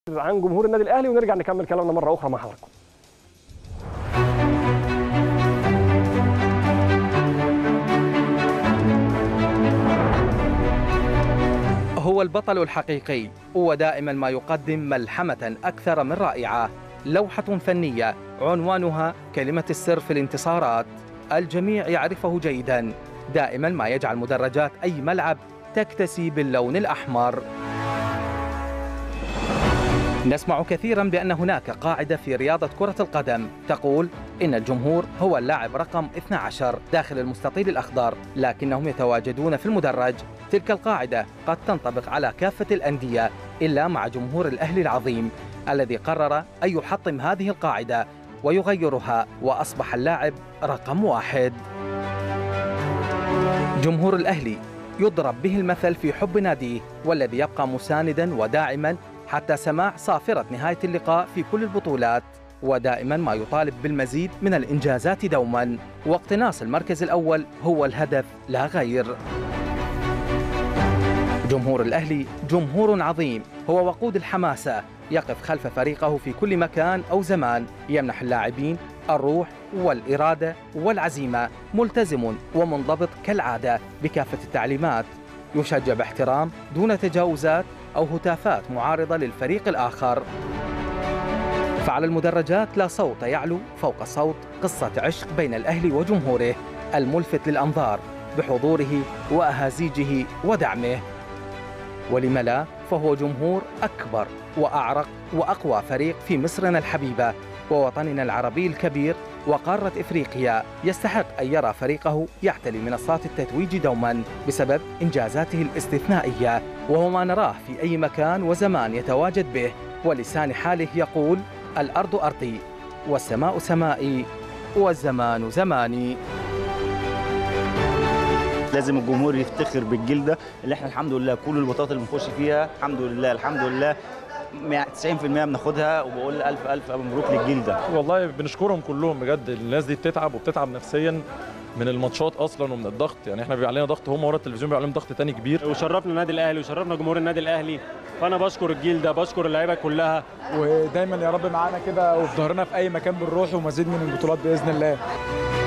عن جمهور النادي الاهلي ونرجع نكمل كلامنا مره اخرى مع حضراتكم. هو البطل الحقيقي ودائما ما يقدم ملحمة أكثر من رائعة، لوحة فنية عنوانها كلمة السر في الانتصارات. الجميع يعرفه جيدا، دائما ما يجعل مدرجات أي ملعب تكتسي باللون الأحمر. نسمع كثيرا بأن هناك قاعدة في رياضة كرة القدم تقول إن الجمهور هو اللاعب رقم 12 داخل المستطيل الأخضر، لكنهم يتواجدون في المدرج. تلك القاعدة قد تنطبق على كافة الأندية إلا مع جمهور الأهلي العظيم الذي قرر أن يحطم هذه القاعدة ويغيرها، وأصبح اللاعب رقم 1. جمهور الأهلي يضرب به المثل في حب ناديه، والذي يبقى مساندا وداعما حتى سماع صافرة نهاية اللقاء في كل البطولات، ودائما ما يطالب بالمزيد من الإنجازات دوما، واقتناص المركز الأول هو الهدف لا غير. جمهور الأهلي جمهور عظيم، هو وقود الحماسة، يقف خلف فريقه في كل مكان أو زمان، يمنح اللاعبين الروح والإرادة والعزيمة، ملتزم ومنضبط كالعادة بكافة التعليمات، يشجع باحترام دون تجاوزات أو هتافات معارضة للفريق الآخر. فعلى المدرجات لا صوت يعلو فوق صوت قصة عشق بين الأهلي وجمهوره، الملفت للأنظار بحضوره وأهازيجه ودعمه. ولم لا، فهو جمهور أكبر وأعرق وأقوى فريق في مصرنا الحبيبة ووطننا العربي الكبير وقارة إفريقيا، يستحق أن يرى فريقه يعتلي منصات التتويج دوما بسبب إنجازاته الاستثنائية، وهو ما نراه في أي مكان وزمان يتواجد به، ولسان حاله يقول: الأرض أرضي والسماء سمائي والزمان زماني. لازم الجمهور يفتخر بالجلده اللي احنا الحمد لله كل البطولات اللي بنخش فيها الحمد لله 90% بناخدها، وبقول الف الف مبروك للجلده. والله بنشكرهم كلهم بجد، الناس دي بتتعب وبتتعب نفسيا من الماتشات اصلا ومن الضغط، يعني احنا بيبقى علينا ضغط، هم ورا التلفزيون بيبقى عليهم ضغط تاني كبير. وشرفنا النادي الاهلي وشرفنا جمهور النادي الاهلي، فانا بشكر الجلده، بشكر اللعيبه كلها، ودايما يا رب معانا كده وفي ظهرنا في اي مكان بنروح، ومزيد من البطولات باذن الله.